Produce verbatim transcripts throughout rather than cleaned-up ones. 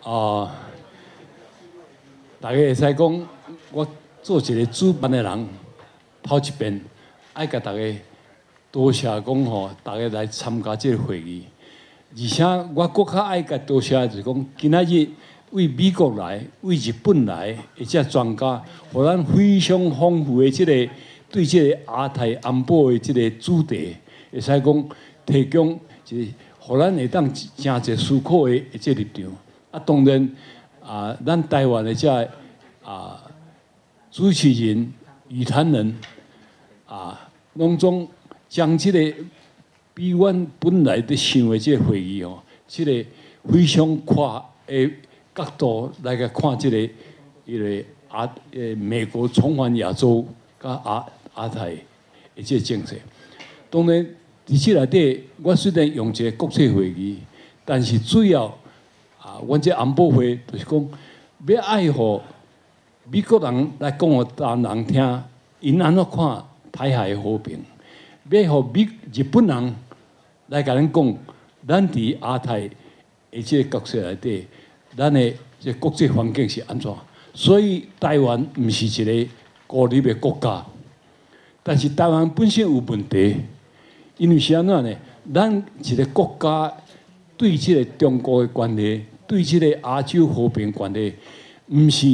哦，大家会使讲，我做一个主办的人，头一遍爱甲大家多谢讲吼，大家来参加这个会议。而且我更较爱甲多谢就是讲，今仔日为美国来、为日本来，而且专家，互咱非常丰富的这个对这个亚太安保的这个主题，会使讲提供一个，互咱会当真侪思考的这立场。啊，当然啊，咱台湾的这啊主持人、语坛人啊，拢总将这个比阮本来伫想的这个会议哦，这个非常跨的角度来个看这个迄个亚诶美国重返亚洲甲亚亚太的这个政策。当然，伫这内底，我虽然用一个国际会议，但是主要啊，阮这安保会就是讲要爱护美国人来讲互台湾人听，因安怎看台海的和平，要互美日本人来甲咱讲，咱伫亚太的这个角色内底，咱的这国际环境是安怎？所以台湾毋是一个孤立的国家，但是台湾本身有问题，因为是安怎呢？咱一个国家对这个中国的关系，对这个亚洲和平关系，毋是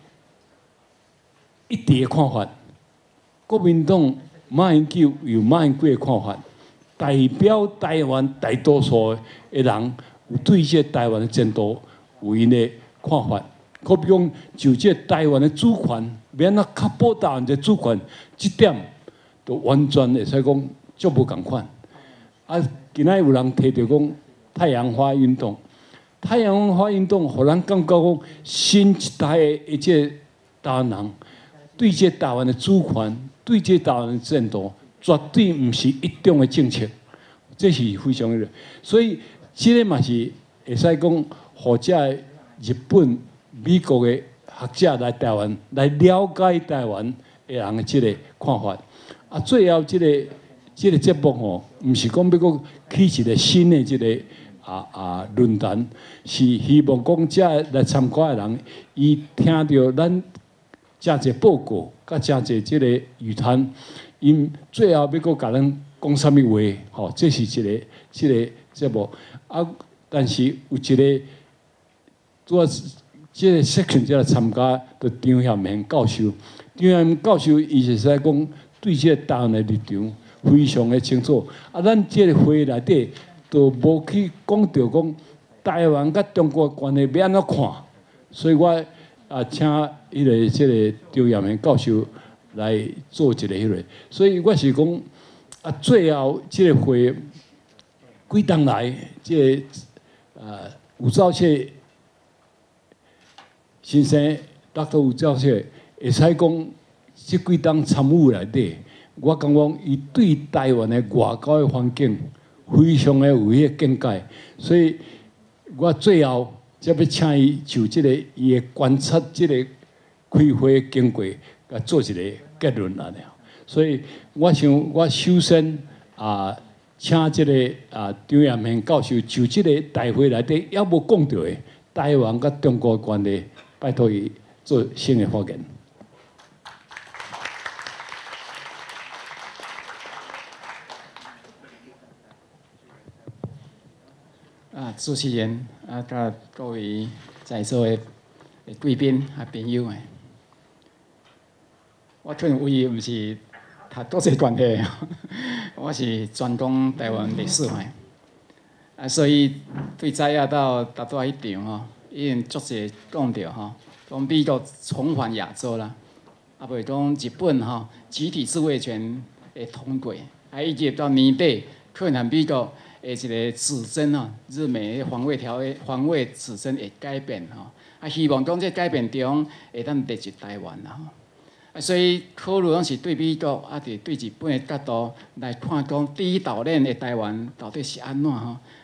一致的看法。国民党马英九有马英九的看法，代表台湾大多数的人有对这台湾的前途有因的看法。可比讲，就这台湾的主权，要安怎确保台湾的主权，这点都完全会使讲足无共款。啊，今仔有人提到讲太阳花运动，太阳花运动，互咱感觉讲新一代的这台湾人对这台湾的主权，对这台湾的前途，绝对毋是一种的政策，这是非常的。所以，这个嘛是会使讲，或者日本、美国的学者来台湾来了解台湾的人的这个看法。啊，最后这个这个节目吼，毋是讲要讲起一个新的这个啊啊论坛，是希望讲这来参加的人，伊听到咱真侪报告，甲真侪这个语谈，因最后要搁甲咱讲啥物话，吼，这是一个这个节目。啊，但是有一个做这个 section 这来参加的张晓明教授，张晓明教授伊是使讲对这个台湾的立场非常的清楚。啊，咱这个会内底都无去讲到讲台湾甲中国关系要安怎看，所以我啊请迄个这个张晓明教授来做一个迄个，所以我是讲啊，最后这个会几当来，这个呃吴钊燮先生，Doctor 吴钊燮会使讲，即几当参与内底，我感觉伊对台湾的外交的环境非常的有迄个见解，所以我最后才要请伊就即个伊的观察，即个开会经过，甲做一个结论安尼。所以我想，我首先啊，请即个啊张彦明教授就即个大会内底也无讲到的台湾甲中国的关系，拜托伊做新的发言。 啊，主持人啊，甲各位在座的贵宾啊朋友诶，我可能为毋是读国际关系，我是专攻台湾历史诶，啊，所以对知影到达到迄场吼，已经足侪讲着吼，讲美国重返亚洲啦，啊，袂讲日本吼集体自卫权会通过，啊，以及到年底可能美国。诶，一个指针吼，日美防卫条约、防卫指针会改变吼，啊，希望讲这改变中会当立即台湾啦吼，啊，所以考虑拢是对美国啊，伫对日本的角度来看，讲第一岛链的台湾到底是安怎吼，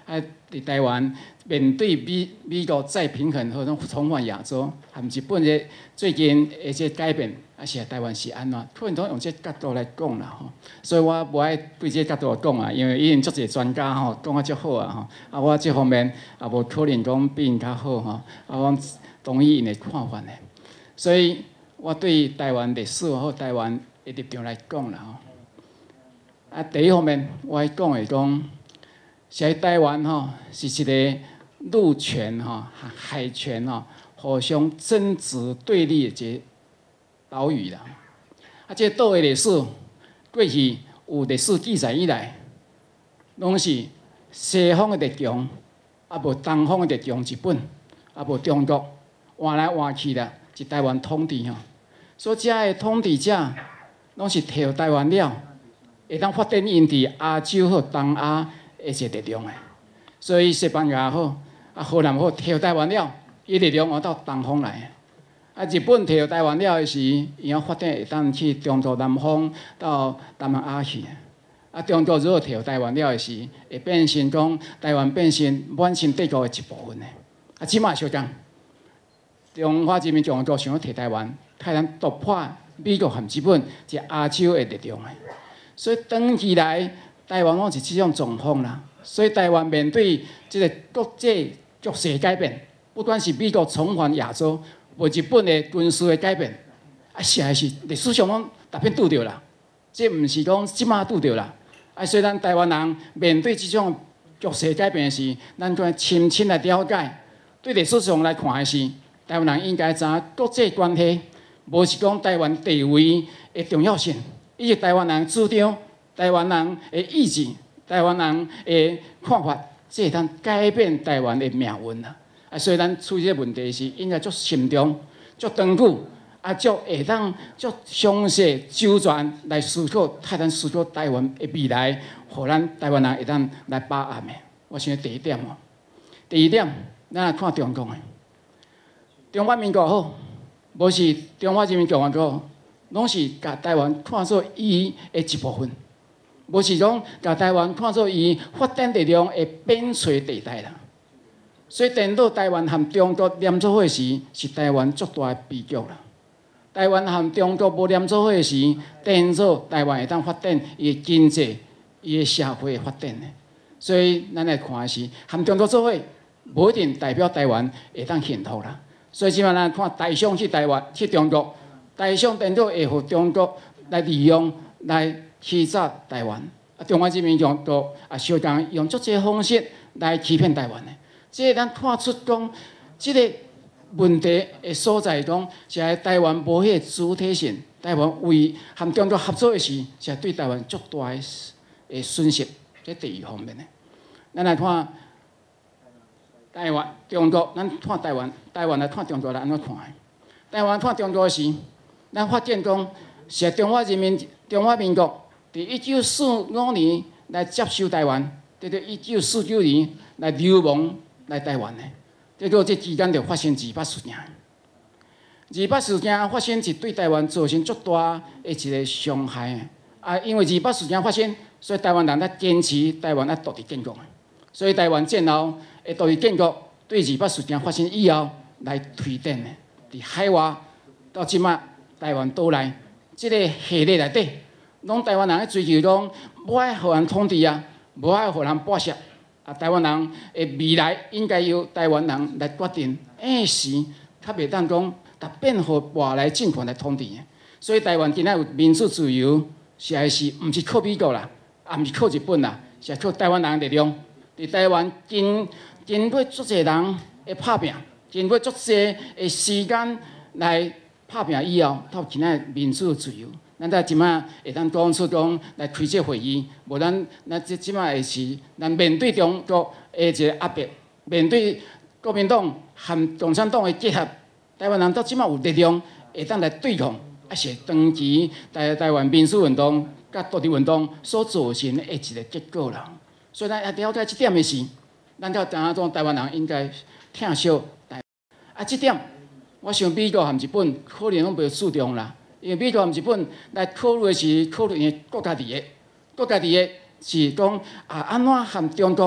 啊，伫台湾面对美美国再平衡或者重返亚洲，含日本的最近的这改变，啊是台湾是安怎？可能都用这角度来讲啦吼。所以我无爱对这角度讲啊，因为伊因足侪专家吼讲啊足好啊吼，啊我这方面也无可能讲比因较好吼，啊我同意因的看法的。所以我对台湾历史或台湾的立场来讲啦吼。啊，第一方面我爱讲的讲，是台湾吼是一个陆权吼、海权吼互相争执对立的一个岛屿啦。啊，这岛的历史过去有历史记载以来，拢是西方的列强，啊无东方的列强日本，啊无中国换来换去啦，是台湾统治吼。所以遮的统治者拢是摕台湾了。会当发展因伫亚洲或东亚的一个力量诶，所以西班牙好，啊荷兰好，摕台湾了，伊力量换到东方来。啊日本摕台湾了时，伊要发展会当去中国南方到东南亚去。啊中国如果摕台湾了时，会变成讲台湾变成满清帝国的一部分诶。啊即马相共，中华人民共和国想要摕台湾，太难突破美国和日本一亚洲的力量诶。所以长期来，台湾拢是这种状况啦。所以台湾面对这个国际局势改变，不管是美国重返亚洲，或日本的军事的改变，啊，实在是历史上拢特别拄着啦。这毋是讲即马拄着啦。啊，所以咱台湾人面对这种局势改变时，咱该深深来了解。对历史上来看的是，台湾人应该知影国际关系，无是讲台湾地位的重要性。以及台湾人主张、台湾人的意志、台湾人的看法，这会当改变台湾的命运啦。啊，所以咱处理这问题时，应该足慎重、足长久，啊，足会当足详细周全来思考，太咱思考台湾的未来，互咱台湾人会当来把握的。我想第一点哦。第二点，咱来看中国的，中华民国好，无是中华人民共和国。拢是甲台湾看作伊的一部分，无是讲甲台湾看作伊发展力量的边陲地带啦。所以，等到台湾和中国连做伙时，是台湾足大的悲剧啦。台湾和中国无连做伙时，等做台湾会当发展伊的经济、伊的社会的发展的。所以，咱来看的是，和中国做伙，无一定代表台湾会当幸福啦。所以，即摆咱看台商去台湾、去中国。台商等到会互中国来利用、来欺诈台湾，啊，中华人民共和国啊，相当用足这方式来欺骗台湾的。这咱看出讲，这个问题的所在讲，是在台湾无迄个主体性，台湾为和中国合作的时，是对台湾足大的损失。这第二方面的，咱来看台湾、中国，咱看台湾，台湾来看中国来安怎看的？台湾看中国时。咱发现讲，是中华人民中华民国伫一九四五年来接收台湾，直到一九四九年来流亡来台湾的，结果这期间就发生二八事件。二八事件发生是对台湾造成足大的一个伤害啊！因为二八事件发生，所以台湾人在坚持台湾要独立建国。所以台湾战后的独立建国，对二八事件发生以后来推展的，伫海外到即马。台湾岛内，即、这个系列内底，拢台湾人咧追求讲，无爱互人统治啊，无爱互人剥削啊。台湾人的未来应该由台湾人来决定，硬是较袂当讲，逐变互外来政权来统治。所以台湾今仔有民主自由，实在是毋是靠美国啦，也毋是靠日本啦，是靠台湾人的力量。伫台湾经经过足侪人的拍拼，经过足侪的时间来。拍拼以后，到今仔民主自由，咱在即马会当讲出讲来开这会议，无咱咱即即马会是咱面对中国的一个压迫，面对国民党和共产党的结合，台湾人到即马有力量会当来对抗，啊是长期台台湾民主运动甲独立运动所造成的一个结果啦。所以咱要了解即点的是，咱要知影讲台湾人应该疼惜台啊，即点。我想美国和日本可能拢袂注重啦，因为美国和日本来考虑的是考虑因国家利益，国家利益是讲啊安怎和中国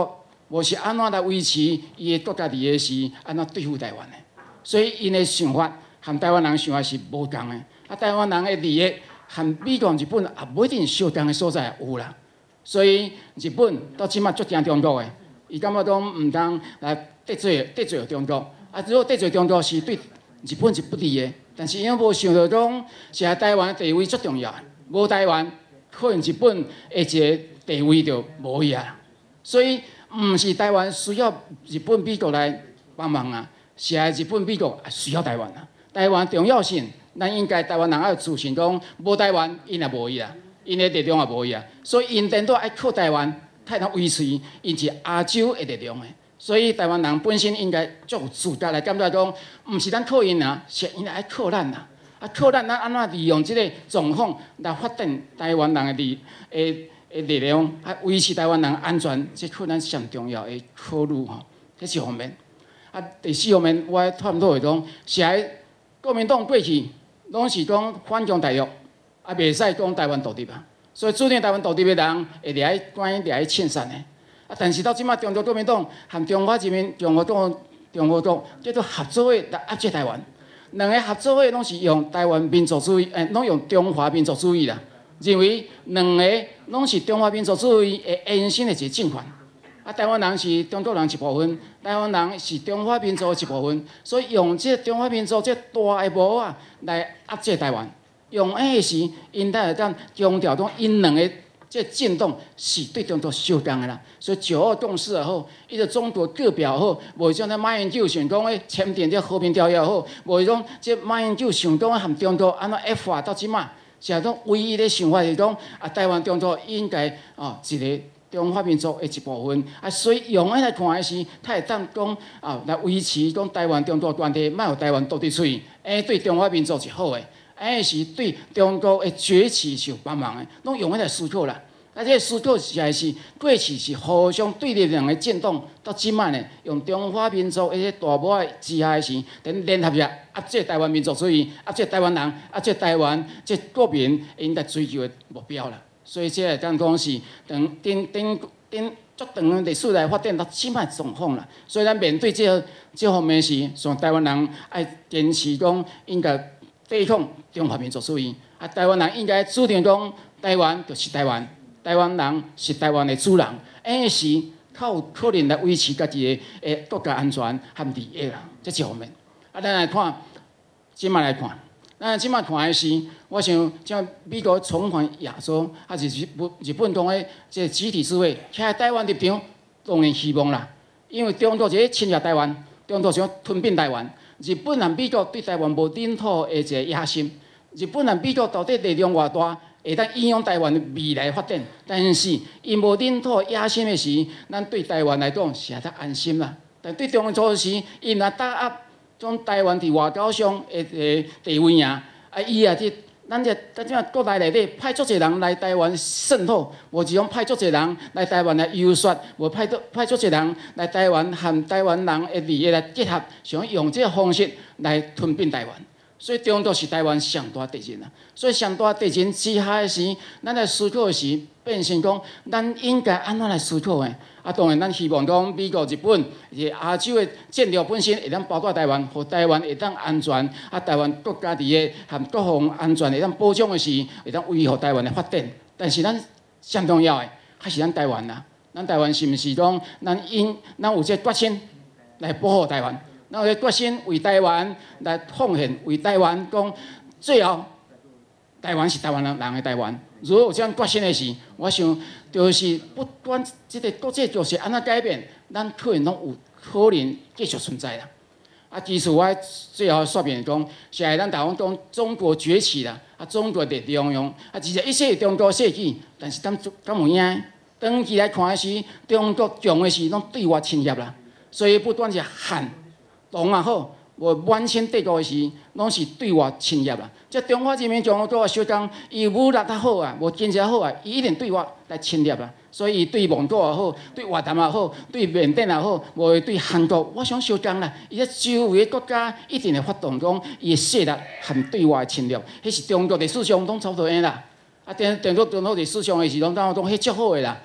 无是安怎来维持伊的国家利益是安怎对付台湾的。所以因的想法和台湾人想法是无共的。啊，台湾人的利益和美国、日本也不一定相同的所在有啦。所以日本到即马足惊中国的，伊感觉讲毋通来得罪得罪中国。啊，如果得罪中国是对日本是不利的。但是因无想到讲，是啊台湾的地位足重要，无台湾可能日本的一个地位就无去啊。所以毋是台湾需要日本、美国来帮忙啊，是啊日本、美国也需要台湾啊。台湾重要性，咱应该台湾人要自信讲，无台湾因也无去啊，因的力量也无去啊。所以因颠倒爱靠台湾，才能维持因是亚洲的力量的。所以台湾人本身应该足有资格来感觉讲，毋是咱靠因啊，是因爱靠咱啊。啊，靠咱咱安怎利用即个状况来发展台湾人的力诶诶力量，啊维持台湾人安全，这可能上重要的考虑吼。这是方面。啊，第四方面我探讨的讲，是喺国民党过去拢是讲反攻大陆，啊袂使讲台湾独立啊。所以注定台湾独立的人会伫喺关伫喺庆善的。啊，但是到即马中国国民党和中华人民共和党、中国党叫做合作的来压制台湾，两个合作的拢是用台湾民族主义，诶，拢用中华民族主义啦，认为两个拢是中华民族主义的延伸的一个政权。啊，台湾人是中国人一部分，台湾人是中华民族的一部分，所以用这中华民族这大的无啊来压制台湾，用迄时因才会当强调讲因两个。这震动是对中国相当的啦，所以九二共识也好，伊个中国各表也好，无像咱马英九想讲诶签订这和平条约也好，无讲这马英九想讲含中国安怎 F 化到即马，是讲唯一的想法是讲啊，台湾中国应该啊一个中华民族的一部分啊，所以用安来看的是，他会当讲啊来维持讲台湾中国团体，莫有台湾独立出去，诶对中华民族是好的。哎，是对中国的崛起是有帮忙的，拢用迄来思考啦。啊，这个思考实在是过去是互相对立两个震动，到即摆呢，用中华民族迄个大幕之下的时，等联合起来压制台湾民族主义，压制台湾人，压制台湾这国民应该追求的目标啦。所以这个当讲是等等等等足长的历史来发展到即摆状况啦。所以咱面对这这方面是，像台湾人爱坚持讲应该。对抗中华民族主义，啊，台湾人应该注定讲，台湾就是台湾，台湾人是台湾的主人，哎是较有可能来维持家己的诶国家安全和利益啦，这一方面。啊，咱来看，即摆来看，咱即摆看的是，我想像美国重返亚洲，还是日本日本讲的这集体智慧，徛在台湾立场，当然希望啦，因为中国是侵略台湾，中国想吞并台湾。日本和美国对台湾无领土的一个野心，日本和美国到底力量偌大，会当影响台湾的未来发展。但是因无领土野心的时，咱对台湾来讲是会较安心啦。但对中国时，因若打压种台湾伫外交上的个地位啊，啊伊也伫咱这咱即国内内底派足侪人来台湾渗透，无是讲派足侪人来台湾来游说，无派足派足侪人来台湾和台湾人的利益来结合，想用这个方式来吞并台湾。所以中国是台湾上大敌人啊！所以上大敌人之下的时，咱来思考的时，变成讲咱应该安怎来思考的？啊，当然咱希望讲美国、日本是亚洲的战略本身会当包括台湾，互台湾会当安全，啊，台湾国家伫个和各方安全会当保障的时，会当维护台湾的发展。但是咱上重要的还是咱台湾啊！咱台湾是毋是讲咱应咱有这决心来保护台湾？咱有决心为台湾来奉献，为台湾讲最后台湾是台湾人人的台湾。如果有这样决心的时，我想就是不管这个国际局势安怎改变，咱可能拢有可能继续存在啦。啊，其实我最后说明讲，现在咱台湾讲中国崛起啦，啊，中国力量用，啊，其实一切中国设计，但是咱敢有影？长期来看的是，中国强的是拢对外侵略啦，所以不管是汉。党也好，无满清帝国的时，拢是对外侵略啦。即中华人民共和国小讲，伊武力较好啊，无经济好啊，伊一定对外来侵略啦。所以对蒙古也好，对越南也好，对缅甸也好，无对韩国，我想小讲啦。伊咧周围的国家一定会发动讲伊的势力含对外侵略，迄是中国历史上拢差不多安啦。啊，中中国中国历史上的时，拢当讲迄足好的啦。啊，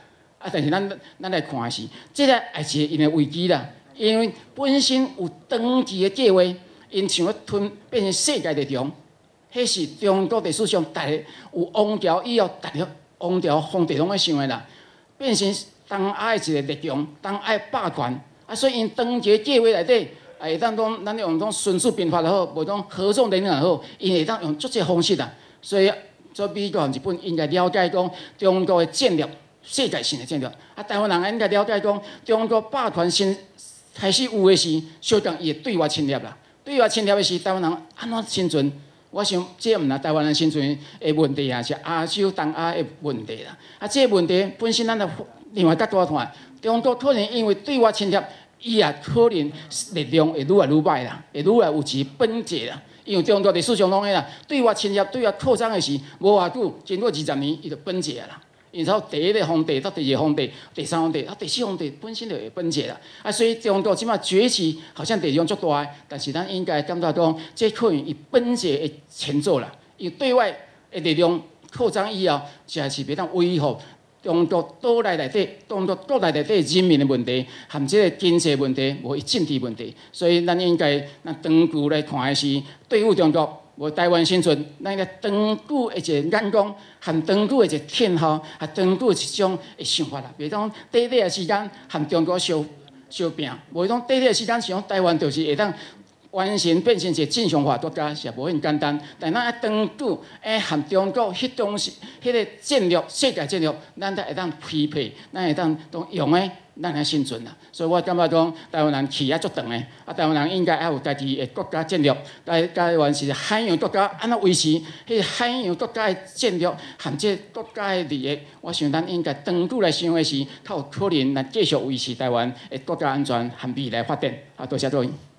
啊，但是咱咱来看的是，这个也是因的危机啦，因为本身有长期的计划，因想要吞变成世界力量，迄是中国历史上大家有王朝以后，大家王朝皇帝拢在想的啦，变成东亚的一个力量，东亚霸权，啊，所以因长期计划内底。啊，会当讲，咱用种迅速变法也好，无种合纵连横也好，因会当用足侪方式啦。所以，做美国和日本应该了解讲中国的战略，世界性的战略。啊，台湾人应该了解讲，中国霸权先开始有的是，小当伊会对外侵略啦。对外侵略的是台湾人安怎生存？我想这毋是台湾人生存的问题啊，是亚洲东亚的问题啦。啊，这个问题本身咱就另外角度看，中国可能因为对外侵略。伊也可能力量会愈来愈歹啦，会愈来有其崩解啦。因为中国历史上拢个啦，对外侵略、对外扩张的是无偌久，经过二十年，伊就崩解啦。然后第一个皇帝到第二个皇帝、第三个皇帝，啊第四个皇帝本身就会崩解啦。啊，所以中国即马崛起好像力量足大的，但是咱应该感觉讲，这可能伊崩解的前奏啦。因为对外的力量扩张以后，实在是袂当维护。中国岛内内底，中国国内内底人民的问题，含即个经济问题，无政治问题，所以咱应该咱长久来看的是对付中国，无台湾生存，咱应该长久的一个眼光，含长久的一个天候，含长久的一种的想法啦。袂当短短的时间含中国相相拼，无讲短短的时间想台湾就是会当。完全变成一个正常化国家是无遐简单，但咱要长久诶，含中国迄种是迄个战略、世界战略，咱才会当匹配，咱会当当用诶，咱来生存啦。所以我感觉讲，台湾人气也足长诶，啊，台湾人应该要有家己诶国家战略。台台湾是海洋国家，安怎维持迄个海洋国家诶战略，含即国家诶利益？我想咱应该长久来想诶是，较有可能来继续维持台湾诶国家安全含未来发展。啊，多谢各位。